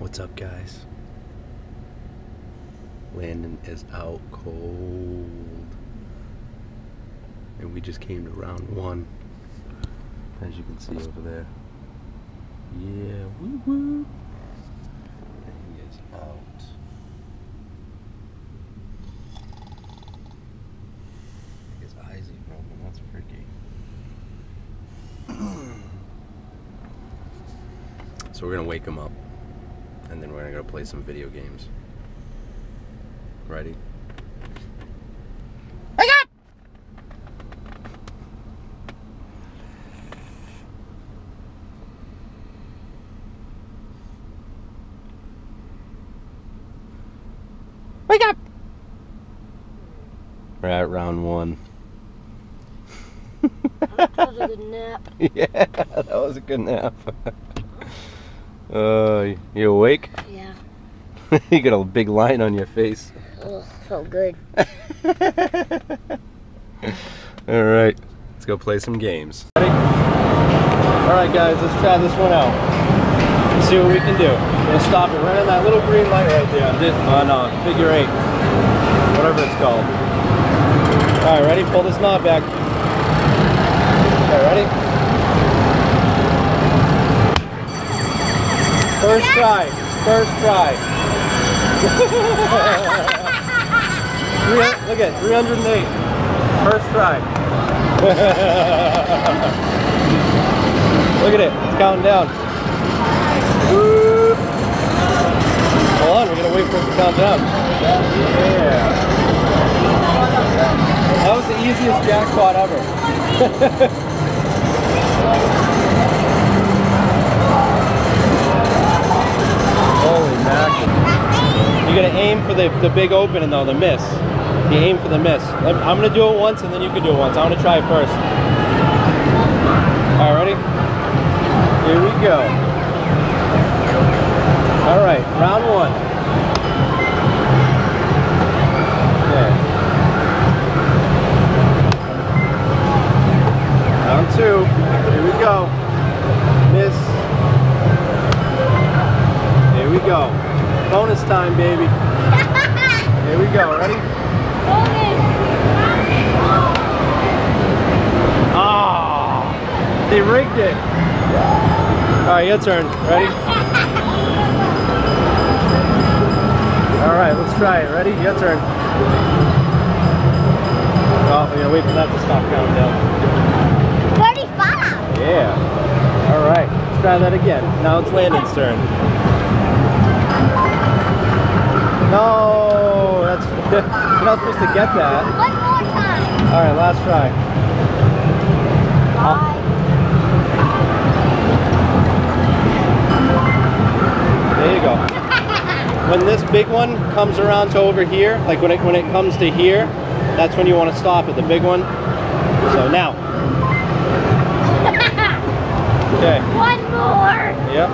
What's up, guys? Landon is out cold. And we just came to round one. As you can see over there. Yeah, woo woo. And he is out. His eyes even open, that's freaky. So we're gonna wake him up. And then we're gonna go play some video games. Ready? Wake up! Wake up! We're at round one. That was a good nap. Yeah, that was a good nap. You awake? Yeah. You got a big line on your face. Ugh, felt good. Alright, let's go play some games. Ready? Alright guys, let's try this one out. Let's see what we can do. We're gonna stop it right on that little green light right there on figure 8. Whatever it's called. Alright, ready? Pull this knob back. Alright, ready? First try. First try. Look at 308. First try. Look at it. It's counting down. Woo. Hold on. We're going to wait for it to count down. Yeah. That was the easiest jackpot ever. Holy mackerel. You gotta aim for the big opening though, the miss. You aim for the miss. I'm gonna do it once and then you can do it once. I'm gonna try it first. Alright, ready? Here we go. Alright, round one. Okay. Round two. Here we go. Miss. Here we go. Bonus time, baby. Here we go. Ready? Ah! They rigged it. Alright, your turn. Ready? Alright, let's try it. Ready? Your turn. Oh, we're gonna wait for that to stop counting down. 35! Yeah. Alright, let's try that again. Now it's Landon's turn. No, that's you're not supposed to get that. One more time. All right, last try. There you go. When this big one comes around to over here, like when it comes to here, that's when you want to stop it. The big one. So now. Okay. One more. Yep.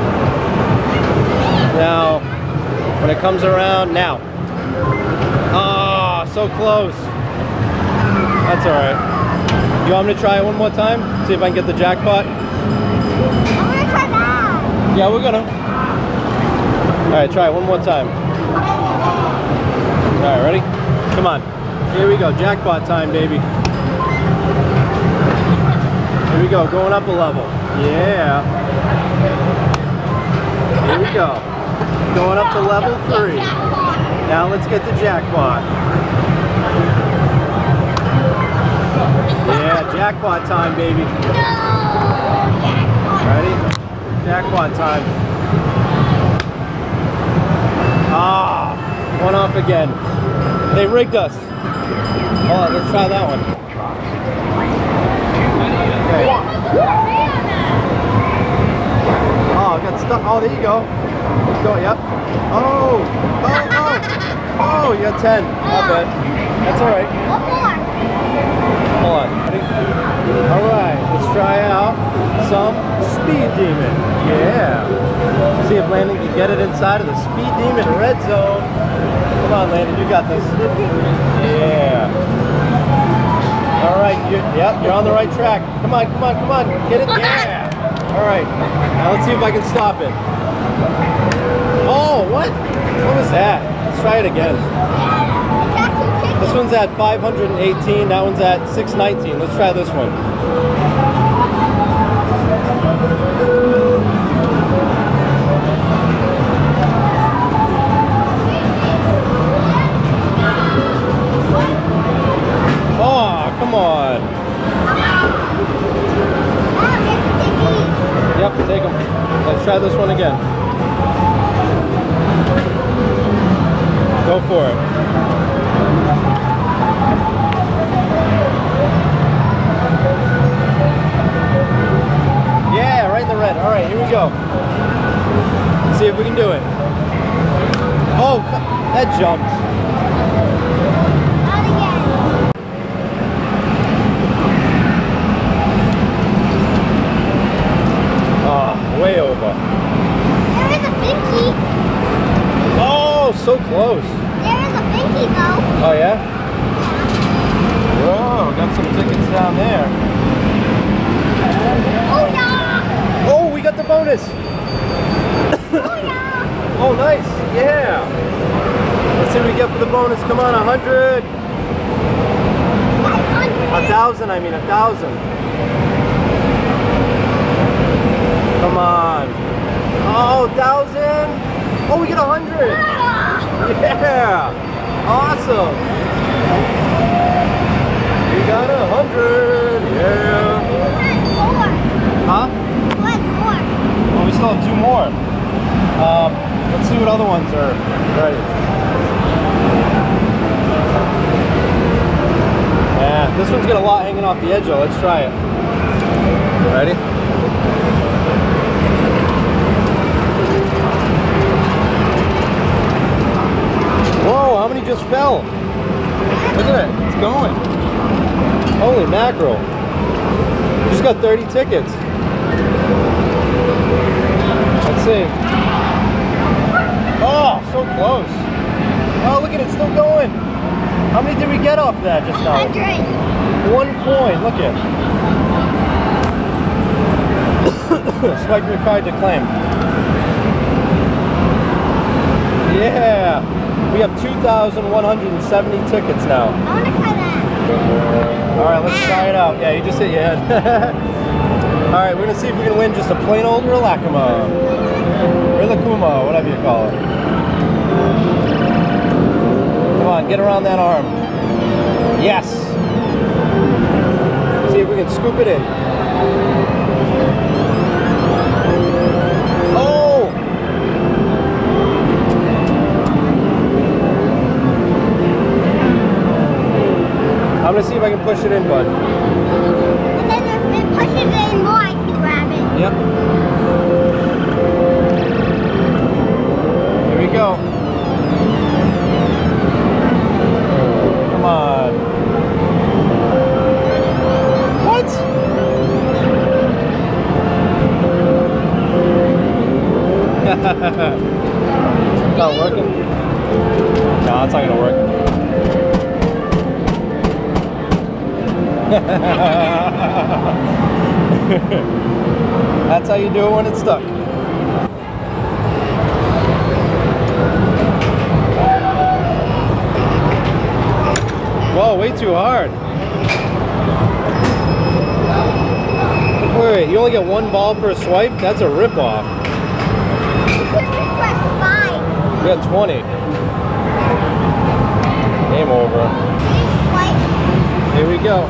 Now. When it comes around, now. Ah, so close. That's alright. You want me to try it one more time? See if I can get the jackpot? I'm gonna try that. Yeah, we're gonna. Alright, try it one more time. Alright, ready? Come on. Here we go. Jackpot time, baby. Here we go. Going up a level. Yeah. Here we go. Going up to level 3. Now let's get the jackpot. Yeah, jackpot time, baby. Ready? Jackpot time. Ah, one off again. They rigged us. Hold on, let's try that one. Okay. Oh, I got stuck. Oh, there you go. Let's go, yep. Oh, you got 10. Not bad. That's alright. One more. Hold on. Ready? Alright, let's try out some Speed Demon. Yeah. See if Landon can get it inside of the Speed Demon red zone. Come on, Landon, you got this. Yeah. Alright, yep, you're on the right track. Come on. Get it? Yeah. Alright. Now let's see if I can stop it. Oh, what? What was that? Let's try it again. This one's at 518, that one's at 619. Let's try this one. Oh, come on. Yep, take them. Let's try this one again. Go for it. Yeah, right in the red. All right, here we go. Let's see if we can do it. Oh, that jumped. Not again. Oh, way over. There is a binky. Oh, so close. There is a binky though. Oh, yeah? Whoa, got some tickets down there. Oh yeah. Oh, we got the bonus. Oh yeah. Oh, nice. Yeah. Let's see what we get for the bonus. Come on, 100. 1,000, I mean 1,000. Come on. Oh, 1,000. Oh, we get 100. Yeah. Awesome. We got 100. Yeah. Huh? Well, we still have 2 more. Let's see what other ones are ready. Yeah, this one's got a lot hanging off the edge though. Let's try it. Ready? Whoa, how many just fell? Look at it, it's going. Holy mackerel. Just got 30 tickets. Let's see. Oh, so close. Oh, look at it, still going. How many did we get off that just now? 100. 1 coin, look at. Swipe your card to claim. Yeah. We have 2,170 tickets now. I want to try that. Alright, let's try it out. Yeah, you just hit your head. Alright, we're going to see if we can win just a plain old Rilakuma. Rilakuma, whatever you call it. Come on, get around that arm. Yes! See if we can scoop it in. Oh! I'm going to see if I can push it in, bud. And then if it pushes it in more, I can grab it. Yep. Here we go. Come on. What? Not working? No, it's not gonna work. That's how you do it when it's stuck. Whoa, way too hard. Wait, you only get 1 ball per swipe? That's a rip-off. Press 5. We got 20. Game over. Here we go.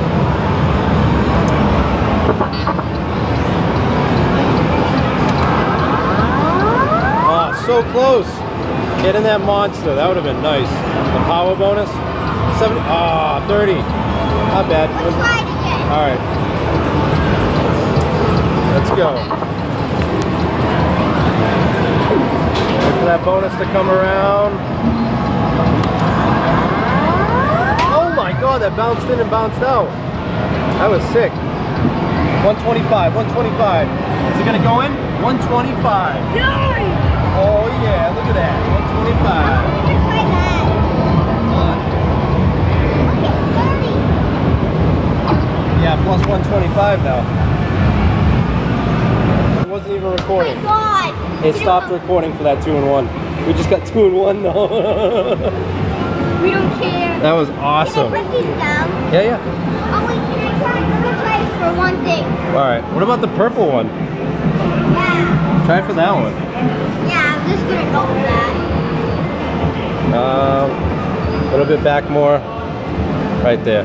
Oh, so close. Get in that monster. That would have been nice. The power bonus. 70. Ah, 30. Not bad. Let's try it again. All right. Let's go. Wait for that bonus to come around. Oh my God, that bounced in and bounced out. That was sick. 125, 125. Is it gonna go in? 125. Oh yeah, look at that. 125. Let's try that. Okay, 30. Yeah, plus 125 now. It wasn't even recording. Oh my God. It stopped recording for that 2-in-1. We just got 2-in-1 though. We don't care. That was awesome. Can I put these down? Yeah, yeah. Oh wait, can I try? Let me try for one thing. All right. What about the purple one? Yeah. Try for that one. Yeah, I'm just gonna go for that. A little bit back more. Right there.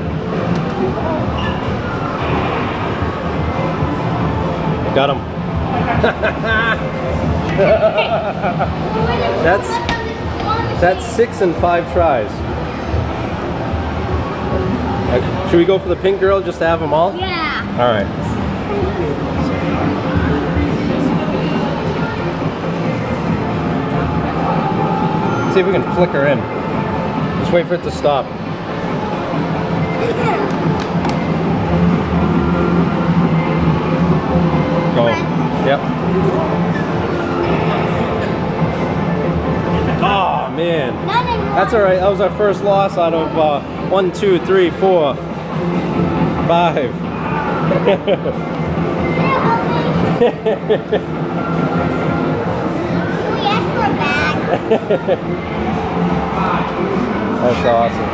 Got him. That's 6 and 5 tries. Should we go for the pink girl just to have them all? Yeah. All right. See if we can flick her in. Just wait for it to stop. Go. Yep. Oh man. That's all right. That was our first loss out of 1, 2, 3, 4, 5. We asked for a bag. That's awesome.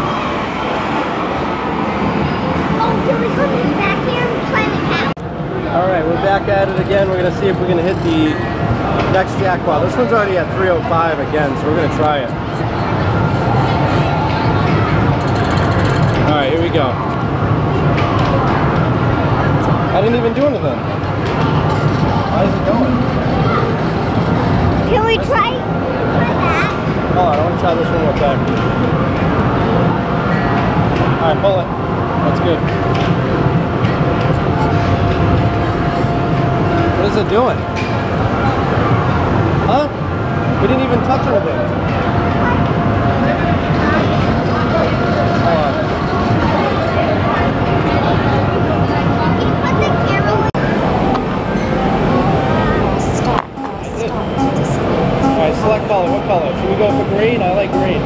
Oh, can we come back here and try the count? Alright, we're back at it again. We're going to see if we're going to hit the next jackpot. This one's already at 305 again, so we're going to try it. Alright, here we go. I didn't even do anything. How's it going? Can we try that? Oh, I want to try this one more time. Alright, pull it. That's good. What is it doing? Huh? We didn't even touch anything. Alright, select color. What color? Should we go for green? I like green.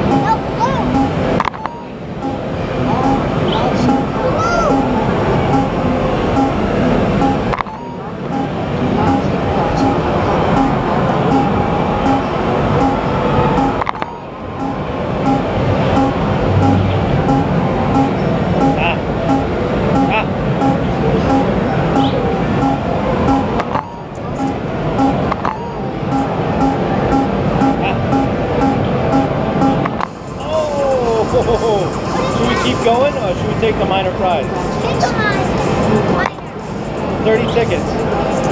Should we keep going or should we take the minor prize? Take the minor. 30 tickets. 30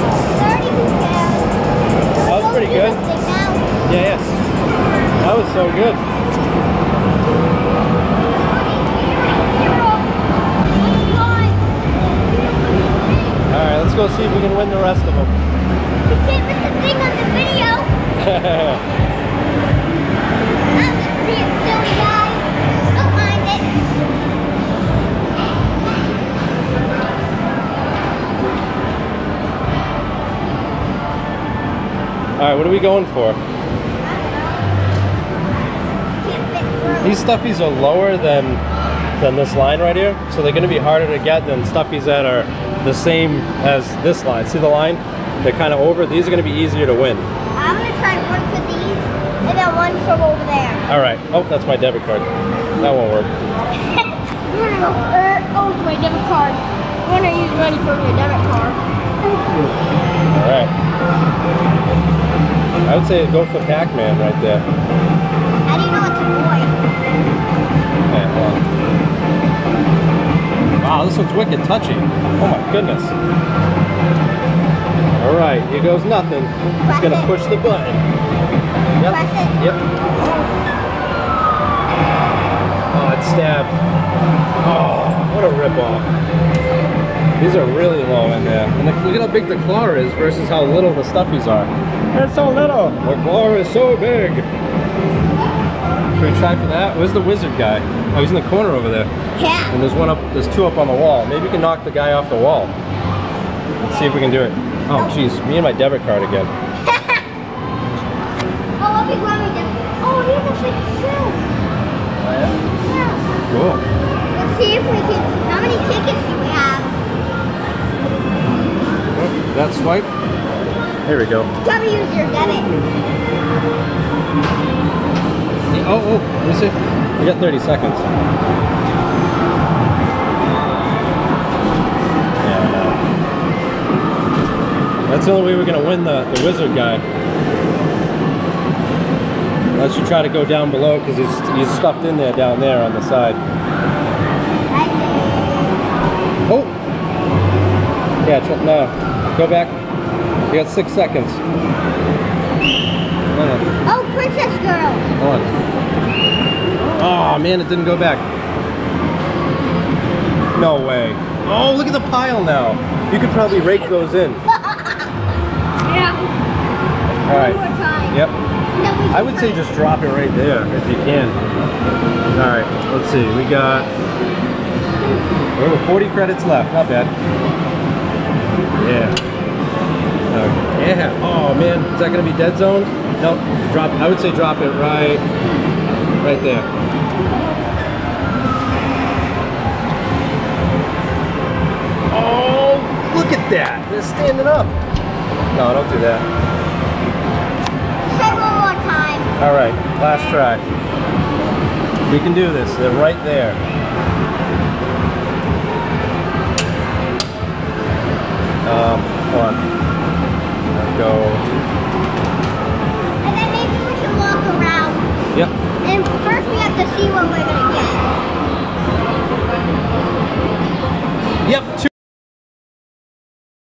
That was pretty good. Yeah, yeah. That was so good. Alright, let's go see if we can win the rest of them. You can't miss a thing on the video. I'm just being silly, guys. Don't mind it. Alright, what are we going for? Can't fit through. These stuffies are lower than this line right here, so they're going to be harder to get than stuffies that are the same as this line. See the line? They're kind of over. These are going to be easier to win. I'm going to try one for these and then one from over there. Alright. Oh, that's my debit card. That won't work. We're going to go, oh, my debit card. I'm going to use money for my debit card. Alright. I would say go for Pac-Man right there. How do you know it's a boy? Okay, hold on. Wow, this one's wicked touchy. Oh my goodness. Alright, here goes nothing. It's going to push the button. Yep. Press it. Yep. Oh, it stabbed. Oh, what a ripoff. These are really low in there. And look at how big the claw is versus how little the stuffies are. It's so little. The claw is so big. Should we try for that? Where's the wizard guy? Oh, he's in the corner over there. Yeah. And there's 2 up on the wall. Maybe we can knock the guy off the wall. Let's see if we can do it. Oh, jeez, me and my debit card again. Oh, okay, let me just. Oh, here's a 52. Yeah. Cool. Let's see if we can. How many tickets do we have? That swipe. Here we go. You gotta use your debit. Oh, let me see. We got 30 seconds. Yeah, no. That's the only way we're gonna win the wizard guy. Unless you try to go down below, because he's stuffed in there down there on the side. Oh! Yeah, no. Go back. You got 6 seconds. Oh, princess girl. Hold on. Oh man, it didn't go back. No way. Oh, look at the pile now. You could probably rake those in. Yeah. All right. One more time. Yep. No, I would say just drop it right there if you can. All right. Let's see. We got 40 credits left. Not bad. Yeah. Yeah. Oh man, is that gonna be dead zone? Nope. Drop. I would say drop it right there. Oh, look at that! They're standing up. No, don't do that. Say one more time. All right, last try. We can do this. They're right there. Hold on. Let's go.